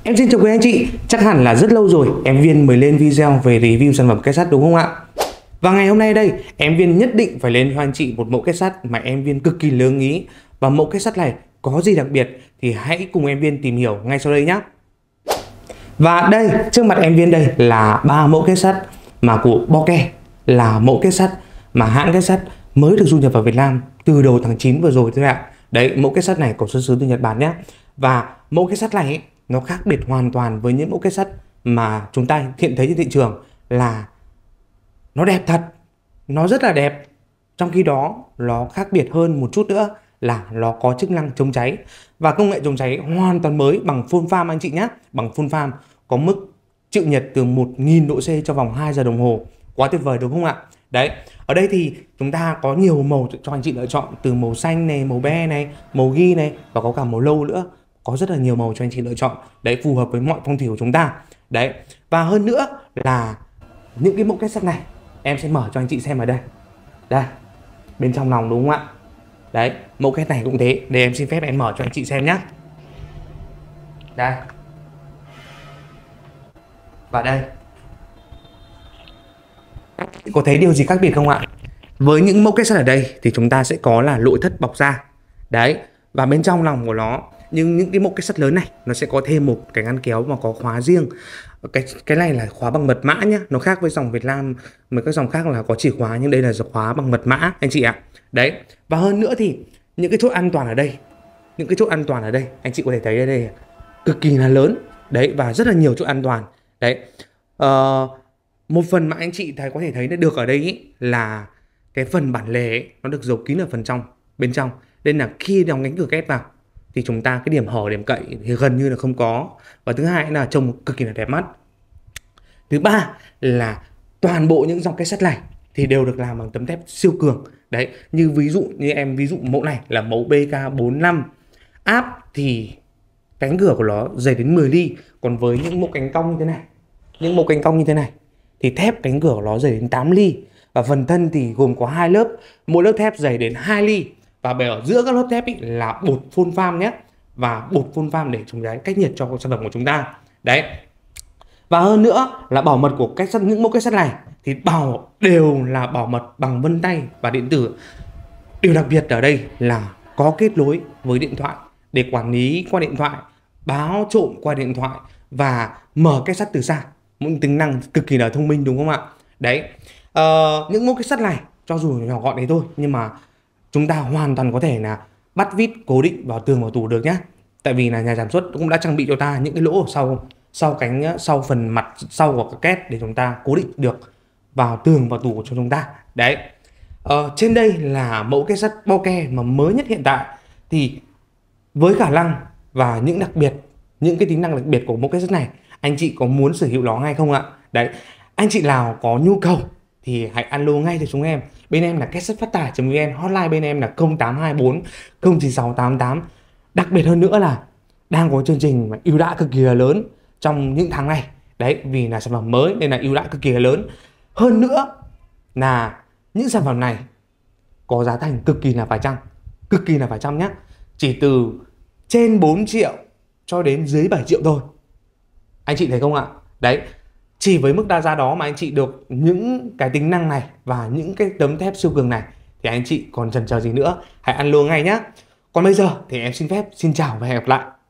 Em xin chào quý anh chị, chắc hẳn là rất lâu rồi em Viên mới lên video về review sản phẩm két sắt đúng không ạ? Và ngày hôm nay đây, em Viên nhất định phải lên cho anh chị một mẫu két sắt mà em Viên cực kỳ lưu ý. Và mẫu két sắt này có gì đặc biệt thì hãy cùng em Viên tìm hiểu ngay sau đây nhé. Và đây, trước mặt em Viên đây là 3 mẫu két sắt mà của Boke, là mẫu két sắt mà hãng két sắt mới được du nhập vào Việt Nam từ đầu tháng 9 vừa rồi thôi ạ. Đấy, mẫu két sắt này có xuất xứ từ Nhật Bản nhé. Và mẫu két sắt này ấy, nó khác biệt hoàn toàn với những mẫu két sắt mà chúng ta hiện thấy trên thị trường, là nó đẹp thật, nó rất là đẹp. Trong khi đó nó khác biệt hơn một chút nữa là nó có chức năng chống cháy và công nghệ chống cháy hoàn toàn mới bằng full farm anh chị nhé. Bằng full farm có mức chịu nhiệt từ 1000 độ C trong vòng 2 giờ đồng hồ. Quá tuyệt vời đúng không ạ? Đấy, ở đây thì chúng ta có nhiều màu cho anh chị lựa chọn, từ màu xanh này, màu be này, màu ghi này và có cả màu lâu nữa. Có rất là nhiều màu cho anh chị lựa chọn. Đấy, phù hợp với mọi phong thủy của chúng ta. Đấy, và hơn nữa là những cái mẫu két sắt này em sẽ mở cho anh chị xem ở đây. Đây, bên trong lòng đúng không ạ? Đấy, mẫu két này cũng thế. Để em xin phép em mở cho anh chị xem nhé. Đây. Và đây, có thấy điều gì khác biệt không ạ? Với những mẫu két sắt ở đây thì chúng ta sẽ có là nội thất bọc da. Đấy, và bên trong lòng của nó, nhưng những cái mẫu két sắt lớn này nó sẽ có thêm một cái ngăn kéo mà có khóa riêng. Cái này là khóa bằng mật mã nhá, nó khác với dòng Việt Nam, mấy các dòng khác là có chìa khóa, nhưng đây là khóa bằng mật mã anh chị ạ. Đấy, và hơn nữa thì những cái chốt an toàn ở đây, những cái chốt an toàn ở đây anh chị có thể thấy ở đây cực kỳ là lớn. Đấy, và rất là nhiều chốt an toàn. Đấy, một phần mà anh chị có thể thấy được ở đây ý, là cái phần bản lề ấy, nó được giấu kín ở phần trong, bên trong, nên là khi đóng cánh cửa két vào thì chúng ta cái điểm hở, điểm cậy thì gần như là không có. Và thứ hai là trông cực kỳ là đẹp mắt. Thứ ba là toàn bộ những dòng két sắt này thì đều được làm bằng tấm thép siêu cường. Đấy, ví dụ mẫu này là mẫu BK45 áp thì cánh cửa của nó dày đến 10 ly. Còn với những mẫu cánh cong như thế này, thì thép cánh cửa của nó dày đến 8 ly. Và phần thân thì gồm có 2 lớp, mỗi lớp thép dày đến 2 ly. Và ở giữa các lớp thép ý là bột full farm nhé. Và bột full farm để chống cháy cách nhiệt cho sản phẩm của chúng ta. Đấy. Và hơn nữa là bảo mật của những mẫu két sắt này thì đều là bảo mật bằng vân tay và điện tử. Điều đặc biệt ở đây là có kết nối với điện thoại để quản lý qua điện thoại, báo trộm qua điện thoại và mở két sắt từ xa. Một tính năng cực kỳ là thông minh đúng không ạ? Đấy, những mẫu két sắt này cho dù nhỏ gọn đấy thôi, nhưng mà chúng ta hoàn toàn có thể là bắt vít cố định vào tường, vào tủ được nhé. Tại vì là nhà sản xuất cũng đã trang bị cho ta những cái lỗ ở sau phần mặt sau của cái két để chúng ta cố định được vào tường, vào tủ cho chúng ta. Đấy, trên đây là mẫu két sắt Boke mà mới nhất hiện tại. Thì với khả năng và những cái tính năng đặc biệt của mẫu két sắt này, anh chị có muốn sở hữu nó ngay không ạ? Đấy, anh chị nào có nhu cầu thì hãy alo ngay cho chúng em. Bên em là két sắt phát tài.vn, hotline bên em là 0824 09688. Đặc biệt hơn nữa là đang có chương trình mà ưu đãi cực kỳ là lớn trong những tháng này. Đấy, vì là sản phẩm mới nên là ưu đãi cực kỳ là lớn. Hơn nữa là những sản phẩm này có giá thành cực kỳ là phải chăng nhé. Chỉ từ trên 4 triệu cho đến dưới 7 triệu thôi. Anh chị thấy không ạ? Đấy, chỉ với mức đa giá đó mà anh chị được những cái tính năng này và những cái tấm thép siêu cường này thì anh chị còn chần chờ gì nữa, hãy alo ngay nhé. Còn bây giờ thì em xin phép xin chào và hẹn gặp lại.